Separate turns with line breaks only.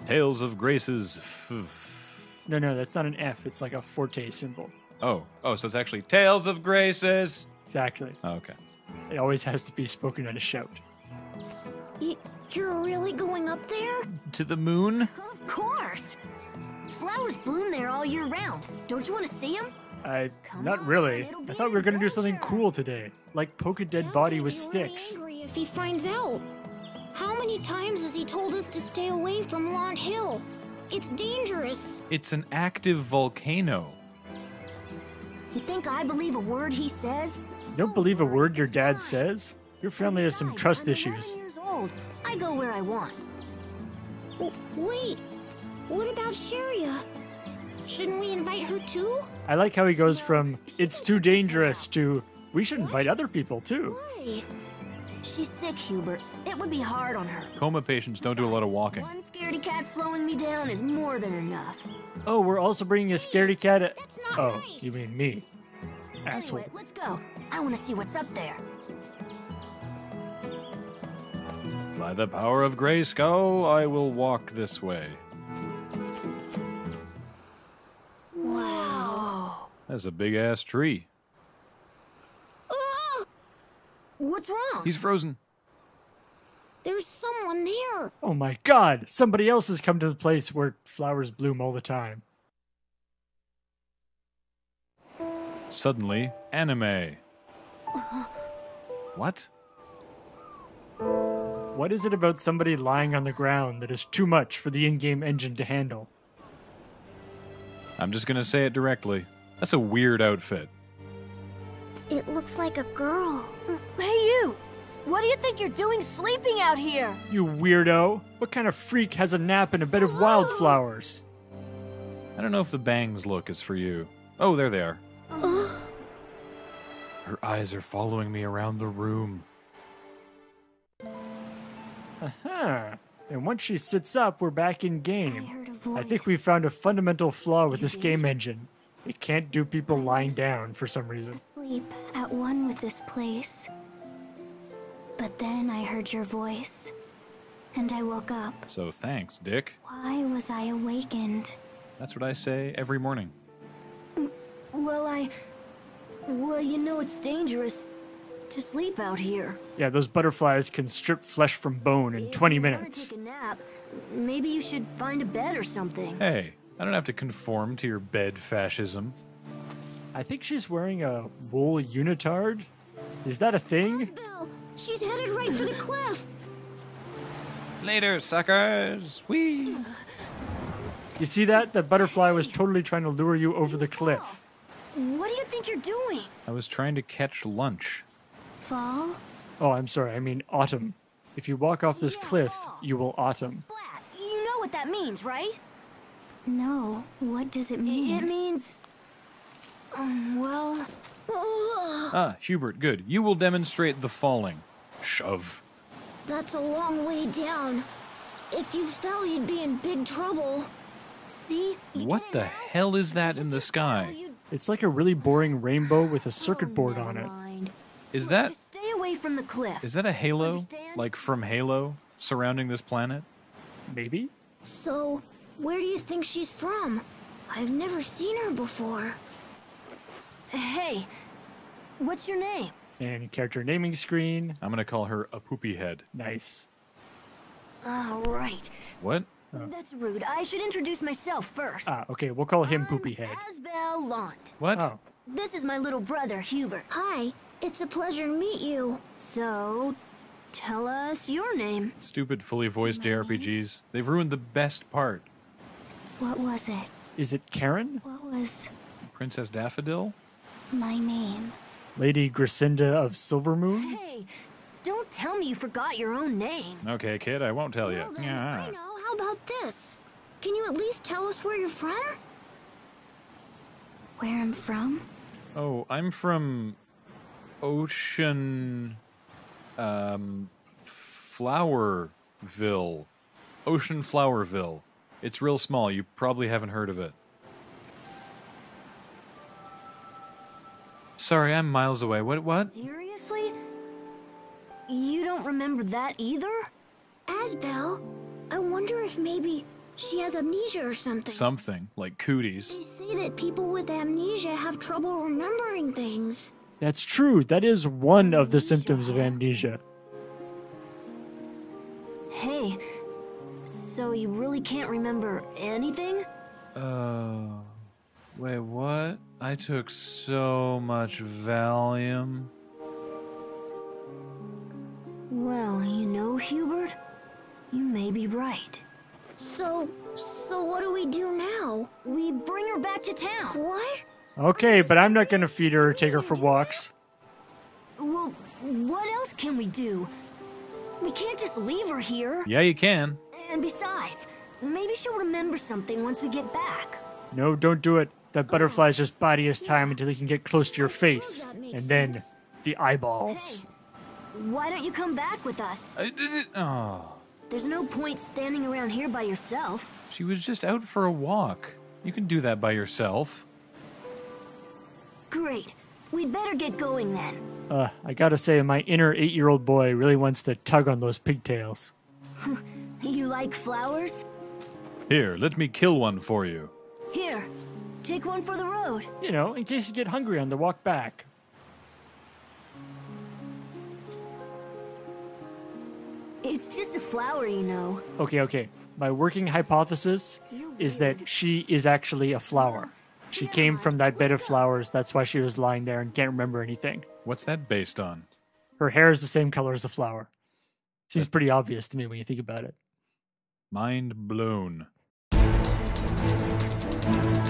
Tales of Grace's.
No, that's not an F. It's like a forte symbol.
Oh, so it's actually Tales of Grace's.
Exactly.
Oh, okay.
It always has to be spoken at a shout.
You're really going up there?
To the moon?
Of course. Flowers bloom there all year round. Don't you want to see them?
Not really. I thought we were going to do something cool today. Like poke a dead body with sticks.
Angry if he finds out. How many times has he told us to stay away from Lont Hill? It's dangerous.
It's an active volcano.
You think I believe a word he says?
You don't believe a word your dad says? Your family has some trust issues.
I'm 11 years old. I go where I want. Wait, what about Sharia? Shouldn't we invite her too?
I like how he goes from, it's too dangerous, to, we should invite other people too.
Why? She's sick, Hubert. It would be hard on her.
Coma patients don't do a lot of walking.
One scaredy cat slowing me down is more than enough.
Oh, we're also bringing a scaredy cat at...
That's not
Oh,
nice.
you mean me. Asshole.
Anyway, let's go. I want to see what's up there.
By the power of Grayskull, I will walk this way.
Wow.
That's a big-ass tree.
Ah! What's wrong?
He's frozen.
There's someone there.
Oh my god, somebody else has come to the place where flowers bloom all the time.
Suddenly, anime. What?
What is it about somebody lying on the ground that is too much for the in-game engine to handle?
I'm just gonna say it directly. That's a weird outfit.
It looks like a girl.
Hey, you! What do you think you're doing sleeping out here?
You weirdo! What kind of freak has a nap in a bed of wildflowers?
I don't know if the bangs look is for you. Oh, there they are. Her eyes are following me around the room.
Aha! And once she sits up, we're back in
I
game.
heard a voice.
I think we found a fundamental flaw with this game engine. It can't do people lying down for some reason.
Asleep at one with this place. But then I heard your voice, and I woke up.
So thanks, Dick.
Why was I awakened?
That's what I say every morning.
Well, you know it's dangerous to sleep out here.
Yeah, those butterflies can strip flesh from bone in 20
If you wanna
minutes.
take a nap, maybe you should find a bed or something.
Hey, I don't have to conform to your bed fascism.
I think she's wearing a wool unitard. Is that a thing?
Belle, she's headed right for the cliff.
Later, suckers! Whee!
You see that? That butterfly was totally trying to lure you over the cliff.
What do you think you're doing?
I was trying to catch lunch.
Fall?
Oh, I'm sorry, I mean autumn. If you walk off this
Yeah,
cliff,
fall.
you will autumn.
Splat. You know what that means, right?
No. What does it mean?
It means... well...
Ah, Hubert, good. You will demonstrate the falling. Shove.
That's a long way down. If you fell, you'd be in big trouble.
See? You
What
didn't
the
know.
hell is that in the
Well,
sky?
you...
It's like a really boring rainbow with a circuit board on it.
Mind.
Is
Look,
that
Just stay away from the cliff.
is that a halo?
Understand?
Like from Halo surrounding this planet?
Maybe?
So, where do you think she's from? I've never seen her before.
Hey, what's your name?
And character naming screen.
I'm gonna call her a poopy head.
Nice.
Oh, right.
What?
That's rude. I should introduce myself first.
Ah, okay, we'll call him Poopy Head.
Asbel Lant.
What?
Oh,
This is my little brother, Hubert.
Hi, it's a pleasure to meet you.
So, tell us your name.
Stupid fully voiced JRPGs. They've ruined the best part.
What was it?
is it Karen?
What was
Princess Daffodil?
my name?
Lady Gracinda of Silvermoon?
Hey, don't tell me you forgot your own name.
Okay, kid, I won't tell you.
Well, then,
Yeah.
I know. How about this? Can you at least tell us where you're from? Where I'm from?
Oh, I'm from Ocean Flowerville. Ocean Flowerville. It's real small. You probably haven't heard of it. Sorry, I'm miles away. What?
Seriously? You don't remember that either?
Asbel, I wonder if maybe She has amnesia or something.
Something, like cooties.
They say that people with amnesia have trouble remembering things.
That's true. That is one of the symptoms of amnesia.
Hey, so you really can't remember anything?
Wait, what? I took so much Valium.
Well, you know, Hubert, you may be right.
So what do we do now?
We bring her back to town.
What?
Okay, but I'm not gonna feed her or take her for walks.
Well, what else can we do? We can't just leave her here.
Yeah, you can.
And besides, maybe she'll remember something once we get back.
No, don't do it. That butterfly's just biding his time until he can get close to your face.
That makes
And then,
sense.
the eyeballs.
Why don't you come back with us?
Oh,
There's no point standing around here by yourself.
she was just out for a walk. You can do that by yourself.
Great. We'd better get going then.
I gotta say, my inner 8-year-old boy really wants to tug on those pigtails.
You like flowers?
Here, let me kill one for you.
Here, take one for the road.
You know, in case you get hungry on the walk back.
It's just a flower, you know.
Okay. My working hypothesis is that she is actually a flower. She came from that bed of flowers, that's why she was lying there and can't remember anything.
What's that based on?
Her hair is the same color as a flower. Seems pretty obvious to me when you think about it.
Mind blown.